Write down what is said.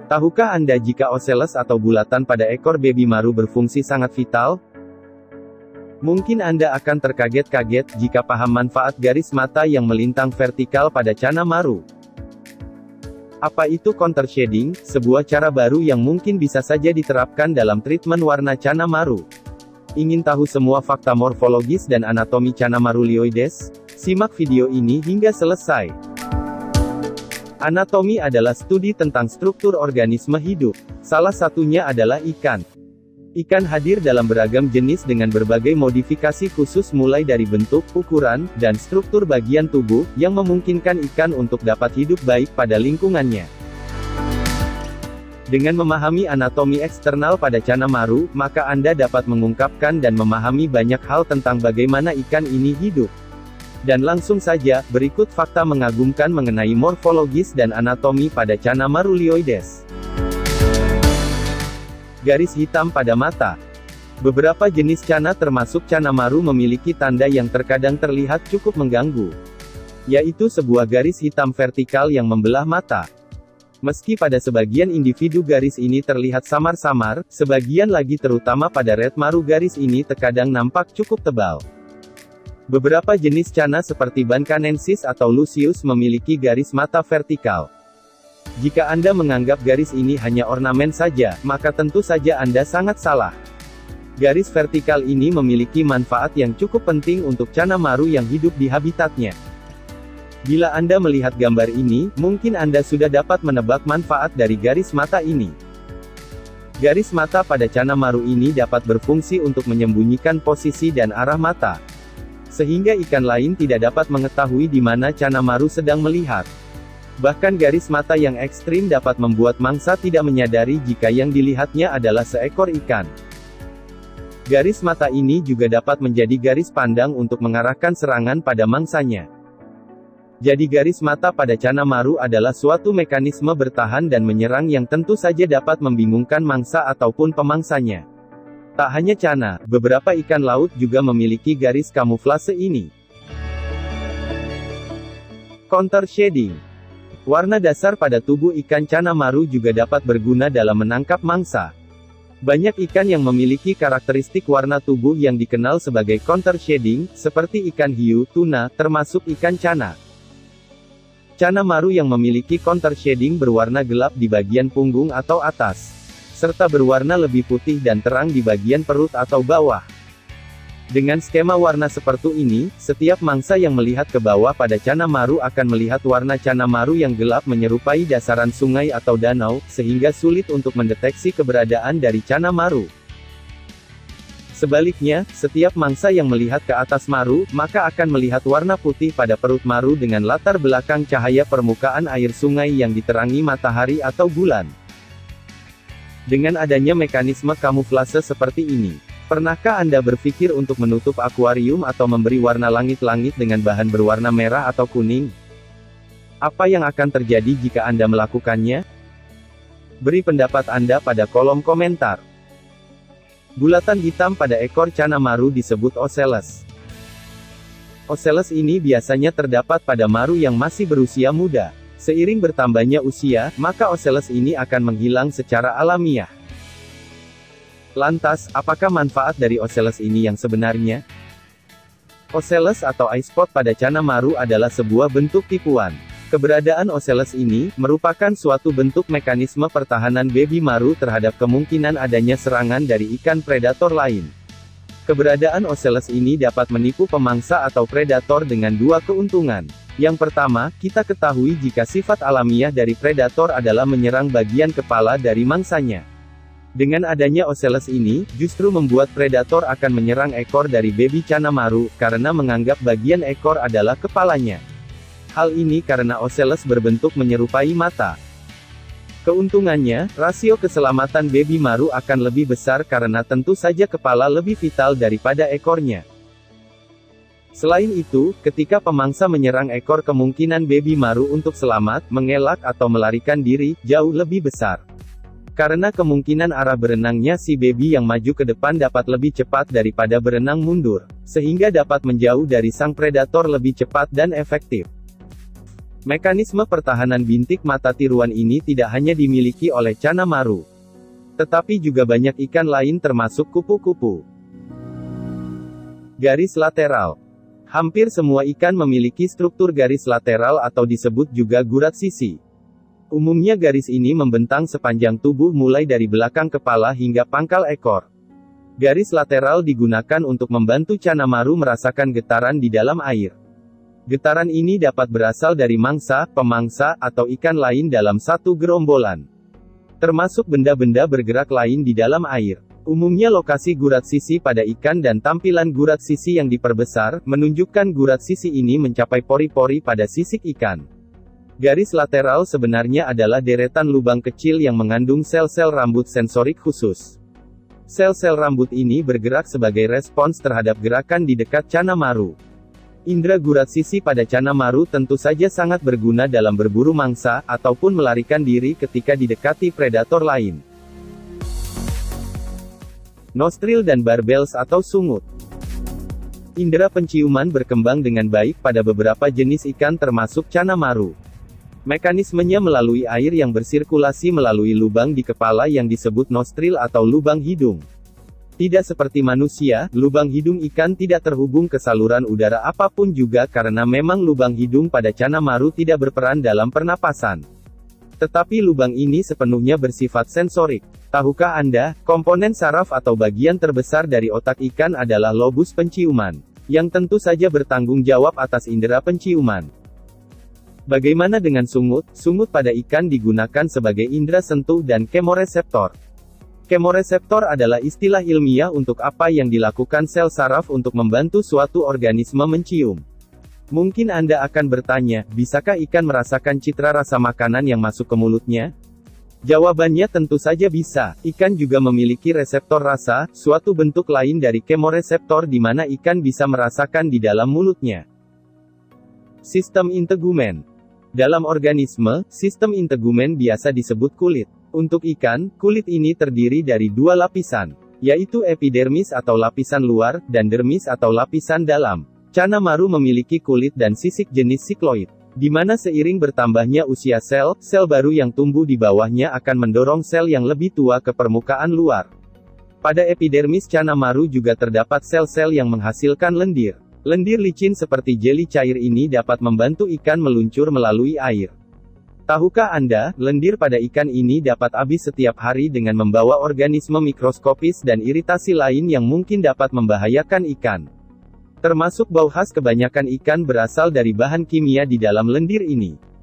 Tahukah Anda jika ocellus atau bulatan pada ekor baby maru berfungsi sangat vital? Mungkin Anda akan terkaget-kaget jika paham manfaat garis mata yang melintang vertikal pada cana maru. Apa itu counter shading, sebuah cara baru yang mungkin bisa saja diterapkan dalam treatment warna cana maru? Ingin tahu semua fakta morfologis dan anatomi cana maru lioides? Simak video ini hingga selesai. Anatomi adalah studi tentang struktur organisme hidup. Salah satunya adalah ikan. Ikan hadir dalam beragam jenis dengan berbagai modifikasi khusus mulai dari bentuk, ukuran, dan struktur bagian tubuh, yang memungkinkan ikan untuk dapat hidup baik pada lingkungannya. Dengan memahami anatomi eksternal pada cana maru, maka Anda dapat mengungkapkan dan memahami banyak hal tentang bagaimana ikan ini hidup. Dan langsung saja, berikut fakta mengagumkan mengenai morfologis dan anatomi pada cana maru lioides. Garis hitam pada mata. Beberapa jenis cana termasuk cana maru memiliki tanda yang terkadang terlihat cukup mengganggu, yaitu sebuah garis hitam vertikal yang membelah mata. Meski pada sebagian individu garis ini terlihat samar-samar, sebagian lagi terutama pada red maru garis ini terkadang nampak cukup tebal. Beberapa jenis cana seperti Bancanensis atau Lucius memiliki garis mata vertikal. Jika Anda menganggap garis ini hanya ornamen saja, maka tentu saja Anda sangat salah. Garis vertikal ini memiliki manfaat yang cukup penting untuk cana maru yang hidup di habitatnya. Bila Anda melihat gambar ini, mungkin Anda sudah dapat menebak manfaat dari garis mata ini. Garis mata pada cana maru ini dapat berfungsi untuk menyembunyikan posisi dan arah mata, sehingga ikan lain tidak dapat mengetahui di mana cana maru sedang melihat. Bahkan garis mata yang ekstrim dapat membuat mangsa tidak menyadari jika yang dilihatnya adalah seekor ikan. Garis mata ini juga dapat menjadi garis pandang untuk mengarahkan serangan pada mangsanya. Jadi garis mata pada cana maru adalah suatu mekanisme bertahan dan menyerang yang tentu saja dapat membingungkan mangsa ataupun pemangsanya. Tak hanya cana, beberapa ikan laut juga memiliki garis kamuflase ini. Counter shading. Warna dasar pada tubuh ikan cana maru juga dapat berguna dalam menangkap mangsa. Banyak ikan yang memiliki karakteristik warna tubuh yang dikenal sebagai counter shading, seperti ikan hiu, tuna, termasuk ikan cana. Cana maru yang memiliki counter shading berwarna gelap di bagian punggung atau atas, serta berwarna lebih putih dan terang di bagian perut atau bawah. Dengan skema warna seperti ini, setiap mangsa yang melihat ke bawah pada cana maru akan melihat warna cana maru yang gelap menyerupai dasaran sungai atau danau, sehingga sulit untuk mendeteksi keberadaan dari cana maru. Sebaliknya, setiap mangsa yang melihat ke atas maru, maka akan melihat warna putih pada perut maru dengan latar belakang cahaya permukaan air sungai yang diterangi matahari atau bulan. Dengan adanya mekanisme kamuflase seperti ini, pernahkah Anda berpikir untuk menutup akuarium atau memberi warna langit-langit dengan bahan berwarna merah atau kuning? Apa yang akan terjadi jika Anda melakukannya? Beri pendapat Anda pada kolom komentar. Bulatan hitam pada ekor cana maru disebut ocellus. Ocellus ini biasanya terdapat pada maru yang masih berusia muda. Seiring bertambahnya usia, maka ocellus ini akan menghilang secara alamiah. Lantas, apakah manfaat dari ocellus ini yang sebenarnya? Ocellus atau eye spot pada cana maru adalah sebuah bentuk tipuan. Keberadaan ocellus ini merupakan suatu bentuk mekanisme pertahanan baby maru terhadap kemungkinan adanya serangan dari ikan predator lain. Keberadaan ocellus ini dapat menipu pemangsa atau predator dengan dua keuntungan. Yang pertama, kita ketahui jika sifat alamiah dari predator adalah menyerang bagian kepala dari mangsanya. Dengan adanya ocellus ini, justru membuat predator akan menyerang ekor dari baby cana maru, karena menganggap bagian ekor adalah kepalanya. Hal ini karena ocellus berbentuk menyerupai mata. Keuntungannya, rasio keselamatan baby maru akan lebih besar karena tentu saja kepala lebih vital daripada ekornya. Selain itu, ketika pemangsa menyerang ekor, kemungkinan baby maru untuk selamat, mengelak atau melarikan diri, jauh lebih besar. Karena kemungkinan arah berenangnya si baby yang maju ke depan dapat lebih cepat daripada berenang mundur, sehingga dapat menjauh dari sang predator lebih cepat dan efektif. Mekanisme pertahanan bintik mata tiruan ini tidak hanya dimiliki oleh cana maru, tetapi juga banyak ikan lain termasuk kupu-kupu. Garis lateral. Hampir semua ikan memiliki struktur garis lateral atau disebut juga gurat sisi. Umumnya garis ini membentang sepanjang tubuh mulai dari belakang kepala hingga pangkal ekor. Garis lateral digunakan untuk membantu cana maru merasakan getaran di dalam air. Getaran ini dapat berasal dari mangsa, pemangsa, atau ikan lain dalam satu gerombolan, termasuk benda-benda bergerak lain di dalam air. Umumnya lokasi gurat sisi pada ikan dan tampilan gurat sisi yang diperbesar, menunjukkan gurat sisi ini mencapai pori-pori pada sisik ikan. Garis lateral sebenarnya adalah deretan lubang kecil yang mengandung sel-sel rambut sensorik khusus. Sel-sel rambut ini bergerak sebagai respons terhadap gerakan di dekat cana maru. Indera gurat sisi pada cana maru tentu saja sangat berguna dalam berburu mangsa, ataupun melarikan diri ketika didekati predator lain. Nostril dan barbels atau sungut. Indera penciuman berkembang dengan baik pada beberapa jenis ikan termasuk cana maru. Mekanismenya melalui air yang bersirkulasi melalui lubang di kepala yang disebut nostril atau lubang hidung. Tidak seperti manusia, lubang hidung ikan tidak terhubung ke saluran udara apapun juga karena memang lubang hidung pada cana maru tidak berperan dalam pernapasan. Tetapi lubang ini sepenuhnya bersifat sensorik. Tahukah Anda, komponen saraf atau bagian terbesar dari otak ikan adalah lobus penciuman, yang tentu saja bertanggung jawab atas indera penciuman. Bagaimana dengan sungut? Sungut pada ikan digunakan sebagai indera sentuh dan kemoreseptor. Kemoreseptor adalah istilah ilmiah untuk apa yang dilakukan sel saraf untuk membantu suatu organisme mencium. Mungkin Anda akan bertanya, bisakah ikan merasakan citra rasa makanan yang masuk ke mulutnya? Jawabannya tentu saja bisa. Ikan juga memiliki reseptor rasa, suatu bentuk lain dari kemoreseptor di mana ikan bisa merasakan di dalam mulutnya. Sistem integumen. Dalam organisme, sistem integumen biasa disebut kulit. Untuk ikan, kulit ini terdiri dari dua lapisan, yaitu epidermis atau lapisan luar, dan dermis atau lapisan dalam. Cana maru memiliki kulit dan sisik jenis sikloid, di mana seiring bertambahnya usia sel, sel baru yang tumbuh di bawahnya akan mendorong sel yang lebih tua ke permukaan luar. Pada epidermis cana maru juga terdapat sel-sel yang menghasilkan lendir. Lendir licin seperti jeli cair ini dapat membantu ikan meluncur melalui air. Tahukah Anda, lendir pada ikan ini dapat habis setiap hari dengan membawa organisme mikroskopis dan iritasi lain yang mungkin dapat membahayakan ikan. Termasuk bau khas kebanyakan ikan berasal dari bahan kimia di dalam lendir ini.